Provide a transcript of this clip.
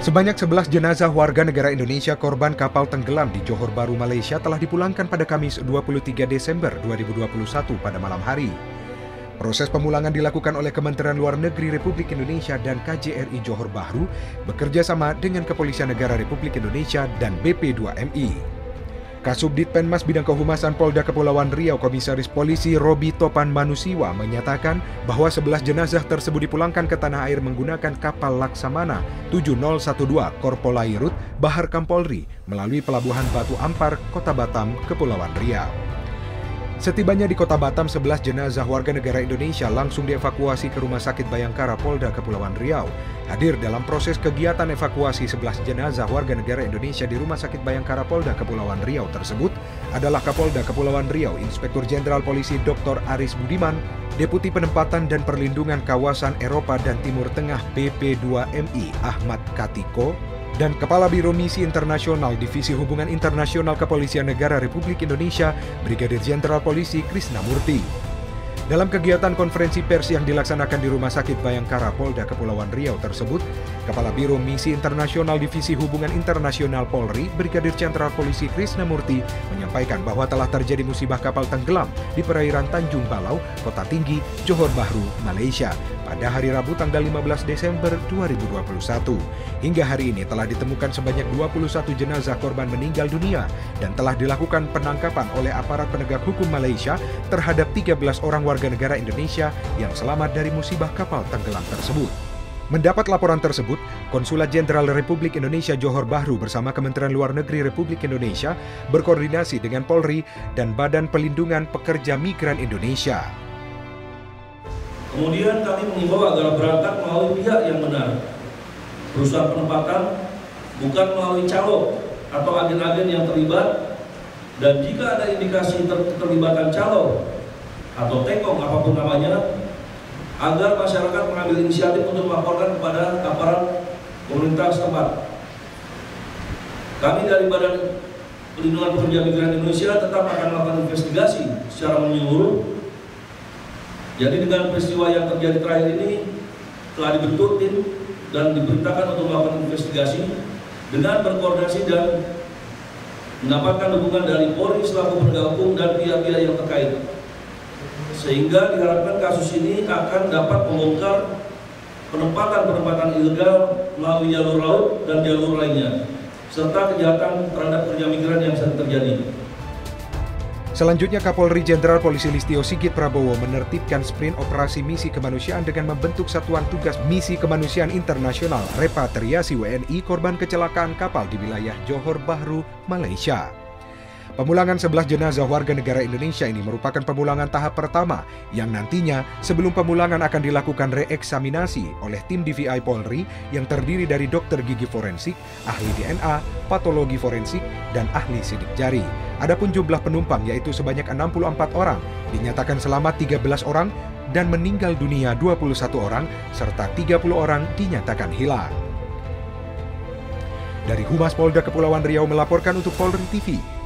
Sebanyak 11 jenazah warga negara Indonesia korban kapal tenggelam di Johor Bahru, Malaysia telah dipulangkan pada Kamis 23 Desember 2021 pada malam hari. Proses pemulangan dilakukan oleh Kementerian Luar Negeri Republik Indonesia dan KJRI Johor Bahru bekerja sama dengan Kepolisian Negara Republik Indonesia dan BP2MI. Kasubdit Penmas Bidang Kehumasan Polda Kepulauan Riau Komisaris Polisi Robi Topan Manusiwa menyatakan bahwa 11 jenazah tersebut dipulangkan ke tanah air menggunakan kapal Laksamana 7012 Korpolairut Bahar Kampolri melalui Pelabuhan Batu Ampar, Kota Batam, Kepulauan Riau. Setibanya di Kota Batam, 11 jenazah warga negara Indonesia langsung dievakuasi ke Rumah Sakit Bayangkara Polda Kepulauan Riau. Hadir dalam proses kegiatan evakuasi 11 jenazah warga negara Indonesia di Rumah Sakit Bayangkara Polda Kepulauan Riau tersebut adalah Kapolda Kepulauan Riau Inspektur Jenderal Polisi Dr. Aris Budiman, Deputi Penempatan dan Perlindungan Kawasan Eropa dan Timur Tengah BP2MI Ahmad Katiko, dan Kepala Biro Misi Internasional Divisi Hubungan Internasional Kepolisian Negara Republik Indonesia Brigadir Jenderal Polisi Krisna Murty. Dalam kegiatan konferensi pers yang dilaksanakan di Rumah Sakit Bayangkara Polda Kepulauan Riau tersebut, Kepala Biro Misi Internasional Divisi Hubungan Internasional Polri Brigadir Jenderal Polisi Krisna Murty menyampaikan bahwa telah terjadi musibah kapal tenggelam di perairan Tanjung Balau, Kota Tinggi, Johor Bahru, Malaysia pada hari Rabu tanggal 15 Desember 2021. Hingga hari ini telah ditemukan sebanyak 21 jenazah korban meninggal dunia dan telah dilakukan penangkapan oleh aparat penegak hukum Malaysia terhadap 13 orang warga negara Indonesia yang selamat dari musibah kapal tenggelam tersebut. Mendapat laporan tersebut, Konsulat Jenderal Republik Indonesia Johor Bahru bersama Kementerian Luar Negeri Republik Indonesia berkoordinasi dengan Polri dan Badan Pelindungan Pekerja Migran Indonesia. Kemudian kami mengimbau agar berangkat melalui pihak yang benar, perusahaan penempatan, bukan melalui calo atau agen-agen yang terlibat, dan jika ada indikasi keterlibatan calo atau tekong apapun namanya, agar masyarakat mengambil inisiatif untuk melaporkan kepada aparat pemerintah setempat. Kami dari Badan Pelindungan Pekerja Migran Indonesia tetap akan melakukan investigasi secara menyeluruh. Jadi dengan peristiwa yang terjadi terakhir ini telah dibentuk tim dan diperintahkan untuk melakukan investigasi dengan berkoordinasi dan mendapatkan dukungan dari Polri selaku penegak hukum dan pihak-pihak yang terkait. Sehingga diharapkan kasus ini akan dapat membongkar penempatan ilegal melalui jalur laut dan jalur lainnya, serta kejahatan terhadap pekerja migran yang sedang terjadi. Selanjutnya, Kapolri Jenderal Polisi Listio Sigit Prabowo menertibkan sprint operasi misi kemanusiaan dengan membentuk Satuan Tugas Misi Kemanusiaan Internasional Repatriasi WNI korban kecelakaan kapal di wilayah Johor Bahru, Malaysia. Pemulangan 11 jenazah warga negara Indonesia ini merupakan pemulangan tahap pertama yang nantinya sebelum pemulangan akan dilakukan reeksaminasi oleh tim DVI Polri yang terdiri dari dokter gigi forensik, ahli DNA, patologi forensik, dan ahli sidik jari. Adapun jumlah penumpang yaitu sebanyak 64 orang, dinyatakan selamat 13 orang dan meninggal dunia 21 orang serta 30 orang dinyatakan hilang. Dari Humas Polda Kepulauan Riau melaporkan untuk Polri TV.